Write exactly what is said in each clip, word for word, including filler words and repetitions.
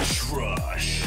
Brush Rush.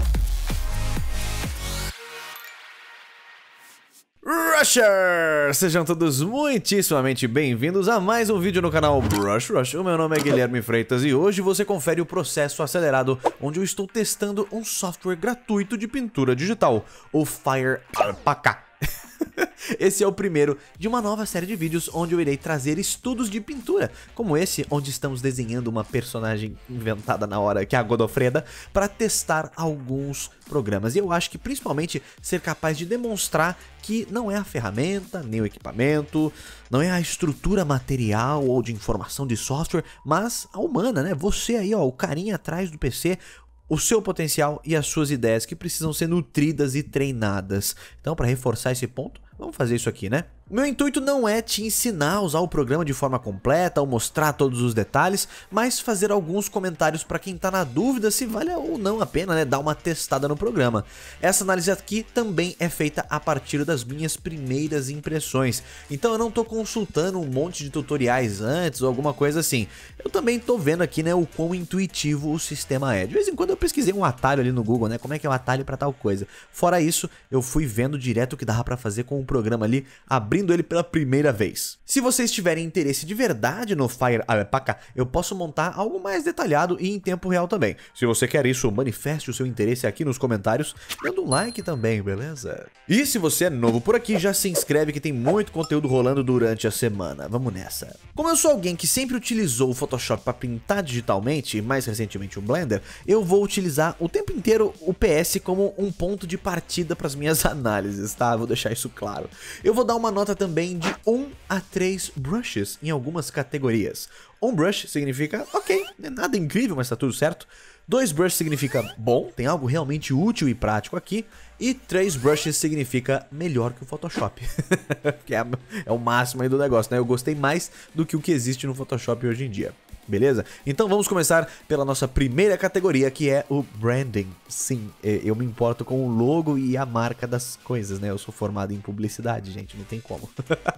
Rushers! Sejam todos muitíssimamente bem-vindos a mais um vídeo no canal Brush Rush. O meu nome é Guilherme Freitas e hoje você confere o processo acelerado onde eu estou testando um software gratuito de pintura digital, o Fire Alpaca. Esse é o primeiro de uma nova série de vídeos onde eu irei trazer estudos de pintura, como esse onde estamos desenhando uma personagem inventada na hora, que é a Godofreda, para testar alguns programas. E eu acho que principalmente ser capaz de demonstrar que não é a ferramenta, nem o equipamento, não é a estrutura material ou de informação de software, mas a humana, né? Você aí, ó, o carinha atrás do P C, o seu potencial e as suas ideias que precisam ser nutridas e treinadas. Então, para reforçar esse ponto, vamos fazer isso aqui, né? O meu intuito não é te ensinar a usar o programa de forma completa ou mostrar todos os detalhes, mas fazer alguns comentários para quem está na dúvida se vale ou não a pena, né, dar uma testada no programa. Essa análise aqui também é feita a partir das minhas primeiras impressões, então eu não estou consultando um monte de tutoriais antes ou alguma coisa assim. Eu também estou vendo aqui, né, o quão intuitivo o sistema é. De vez em quando eu pesquisei um atalho ali no Google, né, como é que é o atalho para tal coisa. Fora isso, eu fui vendo direto o que dava para fazer com o programa ali, abrindo ele pela primeira vez. Se vocês tiverem interesse de verdade no Fire Alpaca, eu posso montar algo mais detalhado e em tempo real também. Se você quer isso, manifeste o seu interesse aqui nos comentários, dando um like também, beleza? E se você é novo por aqui, já se inscreve que tem muito conteúdo rolando durante a semana. Vamos nessa. Como eu sou alguém que sempre utilizou o Photoshop para pintar digitalmente, e mais recentemente o Blender, eu vou utilizar o tempo inteiro o P S como um ponto de partida para as minhas análises, tá? Vou deixar isso claro. Eu vou dar uma nota também de um a três brushes em algumas categorias. Um brush significa ok, não é nada incrível, mas tá tudo certo. Dois brushes significa bom, tem algo realmente útil e prático aqui. E três brushes significa melhor que o Photoshop. Que é, é o máximo aí do negócio, né? Eu gostei mais do que o que existe no Photoshop hoje em dia. Beleza? Então vamos começar pela nossa primeira categoria, que é o branding. Sim, eu me importo com o logo e a marca das coisas, né? Eu sou formado em publicidade, gente, não tem como.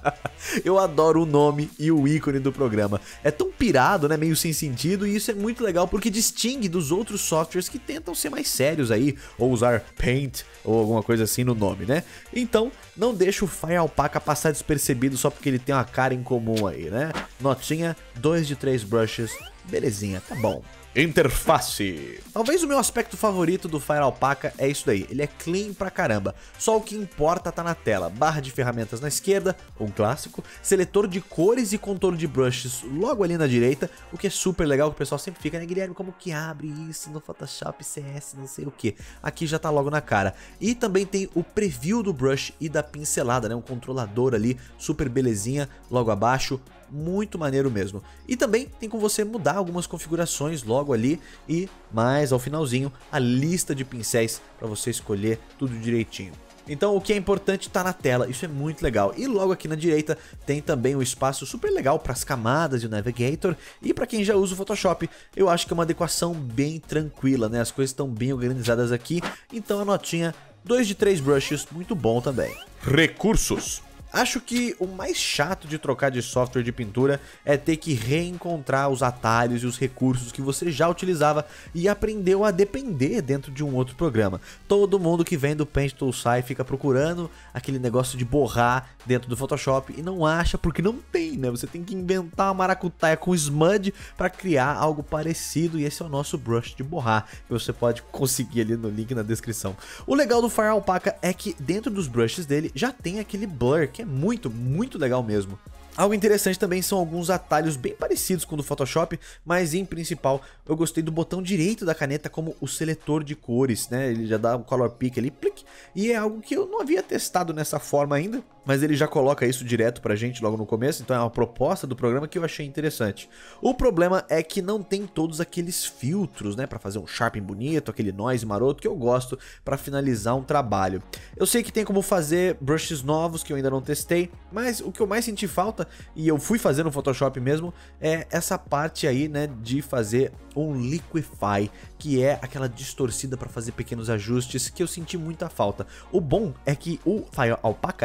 Eu adoro o nome e o ícone do programa. É tão pirado, né? Meio sem sentido, e isso é muito legal porque distingue dos outros softwares que tentam ser mais sérios aí, ou usar Paint ou alguma coisa assim no nome, né? Então, não deixa o Fire Alpaca passar despercebido só porque ele tem uma cara em comum aí, né? Notinha, dois de três brushes, belezinha, tá bom. Interface. Talvez o meu aspecto favorito do Fire Alpaca é isso daí, ele é clean pra caramba, só o que importa tá na tela, barra de ferramentas na esquerda, um clássico, seletor de cores e contorno de brushes logo ali na direita, o que é super legal, que o pessoal sempre fica, né, Guilherme, como que abre isso no Photoshop, C S, não sei o que, aqui já tá logo na cara. E também tem o preview do brush e da pincelada, né, um controlador ali, super belezinha, logo abaixo, muito maneiro mesmo. E também tem como você mudar algumas configurações logo ali e mais ao finalzinho a lista de pincéis para você escolher tudo direitinho. Então o que é importante está na tela, isso é muito legal. E logo aqui na direita tem também um espaço super legal para as camadas e o Navigator. E para quem já usa o Photoshop, eu acho que é uma adequação bem tranquila, né? As coisas estão bem organizadas aqui, então a notinha dois de três brushes, muito bom também. Recursos. Acho que o mais chato de trocar de software de pintura é ter que reencontrar os atalhos e os recursos que você já utilizava e aprendeu a depender dentro de um outro programa. Todo mundo que vem do Paint Toolsai fica procurando aquele negócio de borrar dentro do Photoshop e não acha porque não tem, né? Você tem que inventar uma maracutaia com Smudge para criar algo parecido, e esse é o nosso brush de borrar, que você pode conseguir ali no link na descrição. O legal do Fire Alpaca é que dentro dos brushes dele já tem aquele blur, que é muito, muito legal mesmo. Algo interessante também são alguns atalhos bem parecidos com o do Photoshop, mas em principal eu gostei do botão direito da caneta como o seletor de cores, né? Ele já dá um color pick ali, plic, e é algo que eu não havia testado nessa forma ainda, mas ele já coloca isso direto pra gente logo no começo, então é uma proposta do programa que eu achei interessante. O problema é que não tem todos aqueles filtros, né, pra fazer um sharpen bonito, aquele noise maroto que eu gosto pra finalizar um trabalho. Eu sei que tem como fazer brushes novos que eu ainda não testei, mas o que eu mais senti falta, e eu fui fazer no Photoshop mesmo, é essa parte aí, né, de fazer um liquify, que é aquela distorcida para fazer pequenos ajustes que eu senti muita falta. O bom é que o Fire Alpaca salva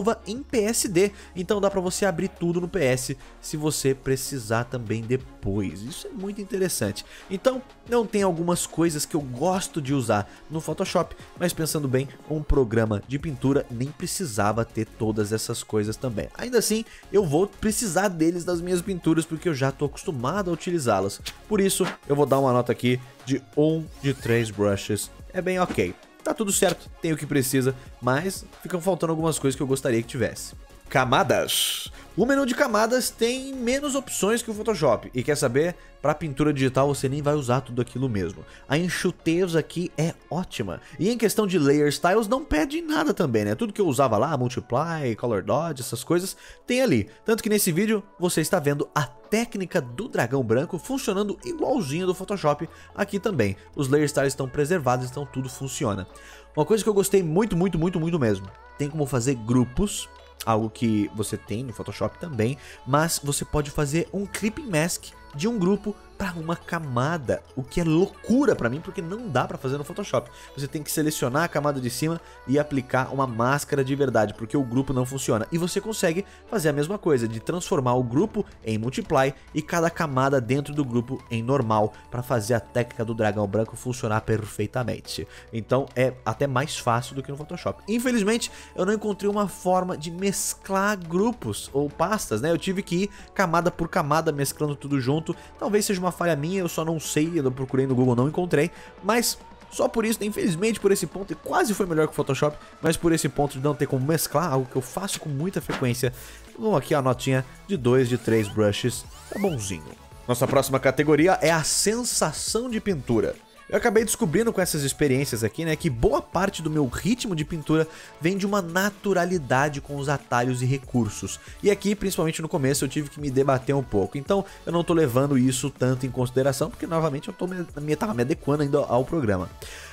salva em P S D, então dá pra você abrir tudo no P S se você precisar também depois. Isso é muito interessante. Então, não tem algumas coisas que eu gosto de usar no Photoshop, mas pensando bem, um programa de pintura nem precisava ter todas essas coisas também. Ainda assim, eu vou precisar deles nas minhas pinturas porque eu já estou acostumado a utilizá-las. Por isso, eu vou dar uma nota aqui de um de três brushes. É bem ok. Tá tudo certo, tem o que precisa, mas ficam faltando algumas coisas que eu gostaria que tivesse. Camadas. O menu de camadas tem menos opções que o Photoshop. E quer saber? Para pintura digital você nem vai usar tudo aquilo mesmo. A enxutez aqui é ótima. E em questão de layer styles não perde nada também, né? Tudo que eu usava lá, multiply, color dodge, essas coisas, tem ali. Tanto que nesse vídeo você está vendo a técnica do dragão branco funcionando igualzinho do Photoshop aqui também. Os layer styles estão preservados, então tudo funciona. Uma coisa que eu gostei muito, muito, muito, muito mesmo. Tem como fazer grupos. Algo que você tem no Photoshop também, mas você pode fazer um clipping mask de um grupo para uma camada, o que é loucura para mim, porque não dá para fazer no Photoshop. Você tem que selecionar a camada de cima e aplicar uma máscara de verdade, porque o grupo não funciona. E você consegue fazer a mesma coisa, de transformar o grupo em multiply e cada camada dentro do grupo em normal, para fazer a técnica do dragão branco funcionar perfeitamente. Então é até mais fácil do que no Photoshop. Infelizmente, eu não encontrei uma forma de mesclar grupos ou pastas, né? Eu tive que ir camada por camada, mesclando tudo junto. Talvez seja uma falha minha, eu só não sei, eu procurei no Google, não encontrei, mas só por isso, infelizmente por esse ponto, e quase foi melhor que o Photoshop, mas por esse ponto de não ter como mesclar, algo que eu faço com muita frequência, vamos aqui a notinha de dois de três brushes, tá bonzinho. Nossa próxima categoria é a sensação de pintura. Eu acabei descobrindo com essas experiências aqui, né, que boa parte do meu ritmo de pintura vem de uma naturalidade com os atalhos e recursos. E aqui, principalmente no começo, eu tive que me debater um pouco. Então, eu não tô levando isso tanto em consideração, porque novamente eu tô me, me, tava me adequando ainda ao programa.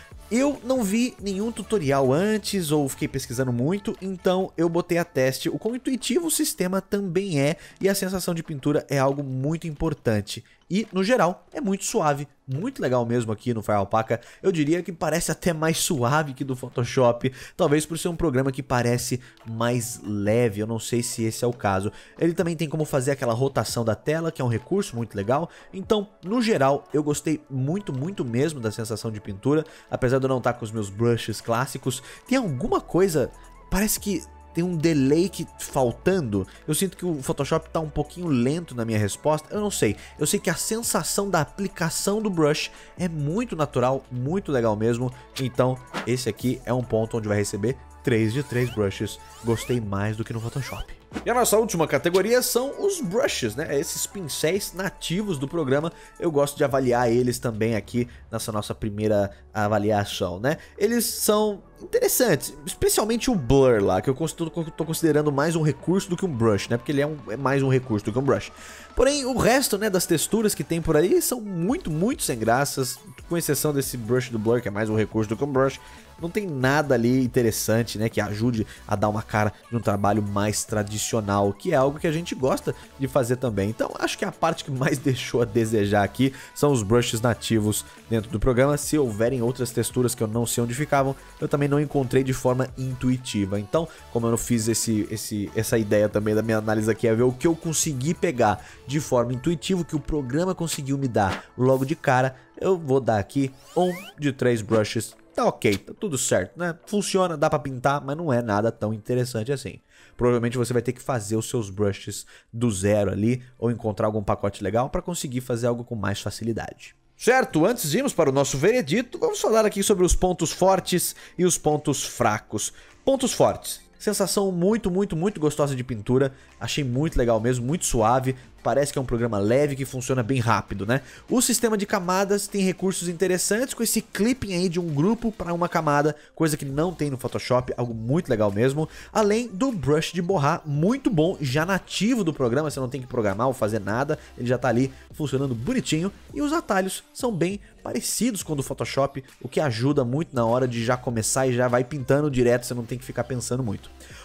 Eu não vi nenhum tutorial antes ou fiquei pesquisando muito, então eu botei a teste o quão intuitivo o sistema também é, e a sensação de pintura é algo muito importante. E, no geral, é muito suave, muito legal mesmo aqui no Fire Alpaca. Eu diria que parece até mais suave que do Photoshop, talvez por ser um programa que parece mais leve, eu não sei se esse é o caso. Ele também tem como fazer aquela rotação da tela, que é um recurso muito legal. Então, no geral, eu gostei muito, muito mesmo da sensação de pintura, apesar de eu não estar com os meus brushes clássicos. Tem alguma coisa, parece que tem um delay que faltando. Eu sinto que o Photoshop tá um pouquinho lento na minha resposta. Eu não sei. Eu sei que a sensação da aplicação do brush é muito natural, muito legal mesmo. Então, esse aqui é um ponto onde vai receber três de três brushes. Gostei mais do que no Photoshop. E a nossa última categoria são os brushes, né? Esses pincéis nativos do programa. Eu gosto de avaliar eles também aqui nessa nossa primeira avaliação, né? Eles são interessantes, especialmente o blur lá, que eu tô considerando mais um recurso do que um brush, né? Porque ele é, um, é mais um recurso do que um brush. Porém, o resto, né, das texturas que tem por aí são muito, muito sem graças, com exceção desse brush do blur, que é mais um recurso do que um brush. Não tem nada ali interessante, né, que ajude a dar uma cara de um trabalho mais tradicional, que é algo que a gente gosta de fazer também. Então, acho que a parte que mais deixou a desejar aqui são os brushes nativos dentro do programa. Se houverem outras texturas que eu não sei onde ficavam, eu também não encontrei de forma intuitiva. Então, como eu não fiz esse, esse, essa ideia também da minha análise aqui, é ver o que eu consegui pegar de forma intuitiva, que o programa conseguiu me dar logo de cara, eu vou dar aqui um de três brushes. Tá ok, tá tudo certo, né? Funciona, dá pra pintar, mas não é nada tão interessante assim. Provavelmente você vai ter que fazer os seus brushes do zero ali, ou encontrar algum pacote legal para conseguir fazer algo com mais facilidade. Certo, antes de irmos para o nosso veredito, vamos falar aqui sobre os pontos fortes e os pontos fracos. Pontos fortes. Sensação muito, muito, muito gostosa de pintura. Achei muito legal mesmo, muito suave. Parece que é um programa leve que funciona bem rápido, né? O sistema de camadas tem recursos interessantes com esse clipping aí de um grupo para uma camada, coisa que não tem no Photoshop, algo muito legal mesmo. Além do brush de borrar, muito bom, já nativo do programa, você não tem que programar ou fazer nada, ele já tá ali funcionando bonitinho. E os atalhos são bem parecidos com o do Photoshop, o que ajuda muito na hora de já começar e já vai pintando direto, você não tem que ficar pensando muito.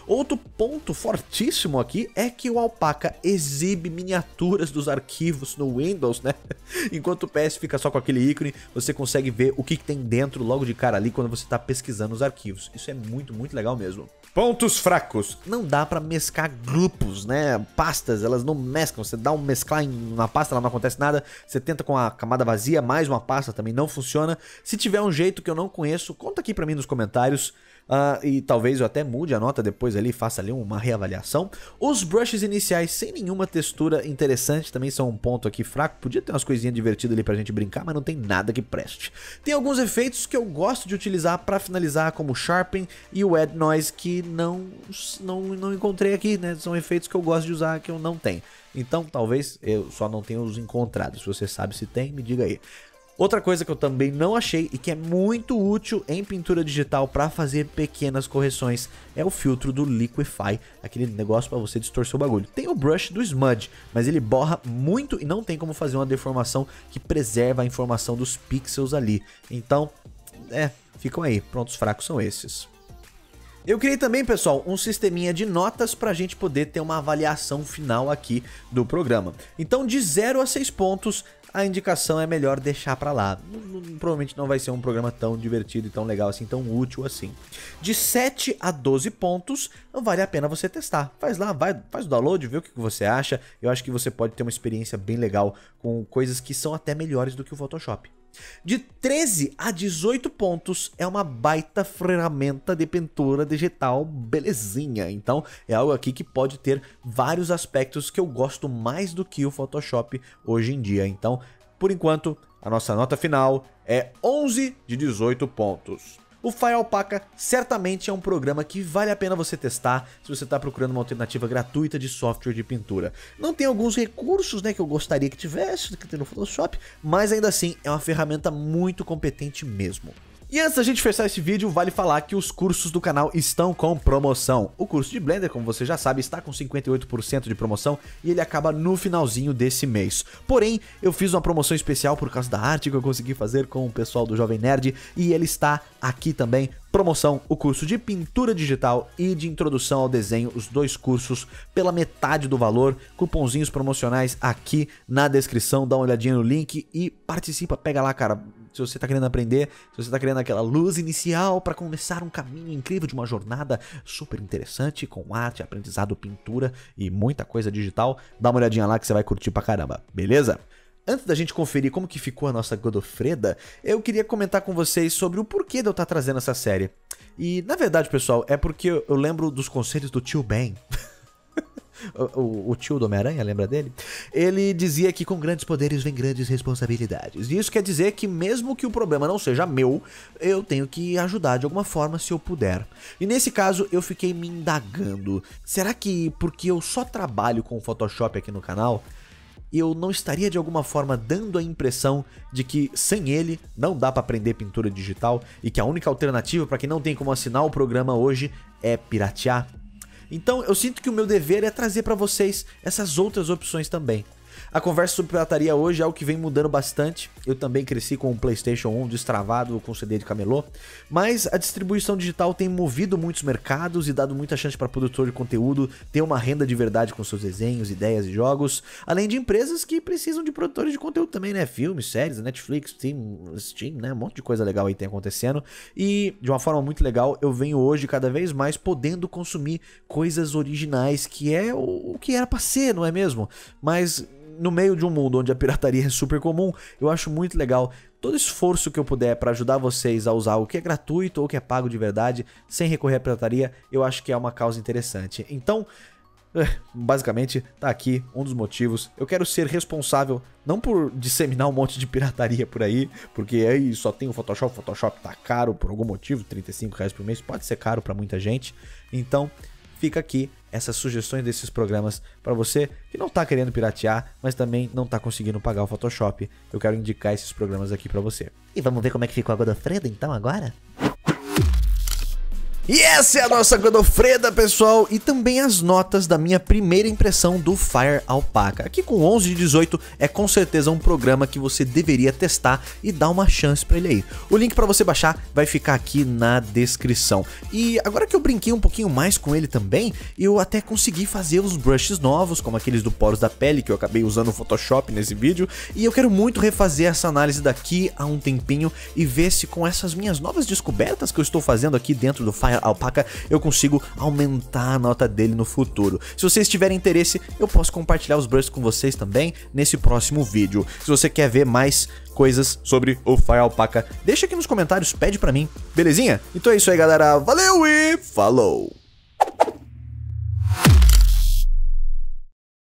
Outro ponto fortíssimo aqui é que o Alpaca exibe miniaturas dos arquivos no Windows, né? Enquanto o P S fica só com aquele ícone, você consegue ver o que, que tem dentro logo de cara ali quando você está pesquisando os arquivos. Isso é muito, muito legal mesmo. Pontos fracos. Não dá pra mesclar grupos, né? Pastas, elas não mesclam. Você dá um mesclar em uma pasta, ela não acontece nada. Você tenta com a camada vazia, mais uma pasta, também não funciona. Se tiver um jeito que eu não conheço, conta aqui pra mim nos comentários. Uh, e talvez eu até mude a nota depois ali, faça ali uma reavaliação. Os brushes iniciais sem nenhuma textura interessante também são um ponto aqui fraco. Podia ter umas coisinhas divertidas ali pra gente brincar, mas não tem nada que preste. Tem alguns efeitos que eu gosto de utilizar pra finalizar, como o Sharpen e o Add Noise, que não, não, não encontrei aqui, né? São efeitos que eu gosto de usar que eu não tenho. Então talvez eu só não tenha os encontrado. Se você sabe se tem, me diga aí. Outra coisa que eu também não achei e que é muito útil em pintura digital para fazer pequenas correções é o filtro do Liquify, aquele negócio para você distorcer o bagulho. Tem o brush do Smudge, mas ele borra muito e não tem como fazer uma deformação que preserva a informação dos pixels ali. Então, é, ficam aí, pontos fracos são esses. Eu criei também, pessoal, um sisteminha de notas para a gente poder ter uma avaliação final aqui do programa. Então, de zero a seis pontos, a indicação é melhor deixar pra lá. Provavelmente não vai ser um programa tão divertido e tão legal assim, tão útil assim. De sete a doze pontos, não vale a pena você testar. Faz lá, vai, faz o download, vê o que você acha. Eu acho que você pode ter uma experiência bem legal com coisas que são até melhores do que o Photoshop. De treze a dezoito pontos é uma baita ferramenta de pintura digital belezinha. Então é algo aqui que pode ter vários aspectos que eu gosto mais do que o Photoshop hoje em dia. Então, por enquanto, a nossa nota final é onze de dezoito pontos. O Fire Alpaca certamente é um programa que vale a pena você testar se você está procurando uma alternativa gratuita de software de pintura. Não tem alguns recursos, né, que eu gostaria que tivesse, que tem no Photoshop, mas ainda assim é uma ferramenta muito competente mesmo. E antes da gente fechar esse vídeo, vale falar que os cursos do canal estão com promoção. O curso de Blender, como você já sabe, está com cinquenta e oito por cento de promoção e ele acaba no finalzinho desse mês. Porém, eu fiz uma promoção especial por causa da arte que eu consegui fazer com o pessoal do Jovem Nerd e ele está aqui também. Promoção, o curso de pintura digital e de introdução ao desenho, os dois cursos pela metade do valor, cupomzinhos promocionais aqui na descrição, dá uma olhadinha no link e participa, pega lá, cara. Se você tá querendo aprender, se você tá querendo aquela luz inicial para começar um caminho incrível de uma jornada super interessante com arte, aprendizado, pintura e muita coisa digital, dá uma olhadinha lá que você vai curtir pra caramba, beleza? Antes da gente conferir como que ficou a nossa Godofreda, eu queria comentar com vocês sobre o porquê de eu estar trazendo essa série. E, na verdade, pessoal, é porque eu lembro dos conselhos do tio Ben. o, o, o tio do Homem-Aranha, lembra dele? Ele dizia que com grandes poderes vem grandes responsabilidades. E isso quer dizer que mesmo que o problema não seja meu, eu tenho que ajudar de alguma forma se eu puder. E nesse caso, eu fiquei me indagando. Será que porque eu só trabalho com Photoshop aqui no canal, eu não estaria de alguma forma dando a impressão de que sem ele não dá para aprender pintura digital e que a única alternativa para quem não tem como assinar o programa hoje é piratear? Então eu sinto que o meu dever é trazer para vocês essas outras opções também. A conversa sobre pirataria hoje é algo que vem mudando bastante. Eu também cresci com o PlayStation um destravado com C D de camelô, mas a distribuição digital tem movido muitos mercados e dado muita chance para produtor de conteúdo ter uma renda de verdade com seus desenhos, ideias e jogos, além de empresas que precisam de produtores de conteúdo também, né? Filmes, séries, Netflix, Steam, Steam, né? Um monte de coisa legal aí tem acontecendo e de uma forma muito legal eu venho hoje cada vez mais podendo consumir coisas originais, que é o que era para ser, não é mesmo? Mas no meio de um mundo onde a pirataria é super comum, eu acho muito legal todo esforço que eu puder para ajudar vocês a usar o que é gratuito ou o que é pago de verdade, sem recorrer à pirataria, eu acho que é uma causa interessante. Então, basicamente, tá aqui um dos motivos. Eu quero ser responsável, não por disseminar um monte de pirataria por aí, porque aí só tem o Photoshop, o Photoshop tá caro por algum motivo, trinta e cinco reais por mês, pode ser caro para muita gente. Então, fica aqui essas sugestões desses programas para você que não tá querendo piratear, mas também não tá conseguindo pagar o Photoshop. Eu quero indicar esses programas aqui para você. E vamos ver como é que ficou a Godofreda então agora? E essa é a nossa Godofreda, pessoal, e também as notas da minha primeira impressão do Fire Alpaca. Aqui com onze de dezoito é com certeza um programa que você deveria testar e dar uma chance pra ele aí. O link pra você baixar vai ficar aqui na descrição. E agora que eu brinquei um pouquinho mais com ele também, eu até consegui fazer os brushes novos, como aqueles do poros da pele, que eu acabei usando no Photoshop nesse vídeo, e eu quero muito refazer essa análise daqui a um tempinho e ver se com essas minhas novas descobertas que eu estou fazendo aqui dentro do Fire Alpaca eu consigo aumentar a nota dele no futuro. Se vocês tiverem interesse, eu posso compartilhar os brushes com vocês também nesse próximo vídeo. Se você quer ver mais coisas sobre o Fire Alpaca, deixa aqui nos comentários, pede pra mim, belezinha? Então é isso aí, galera, valeu e falou!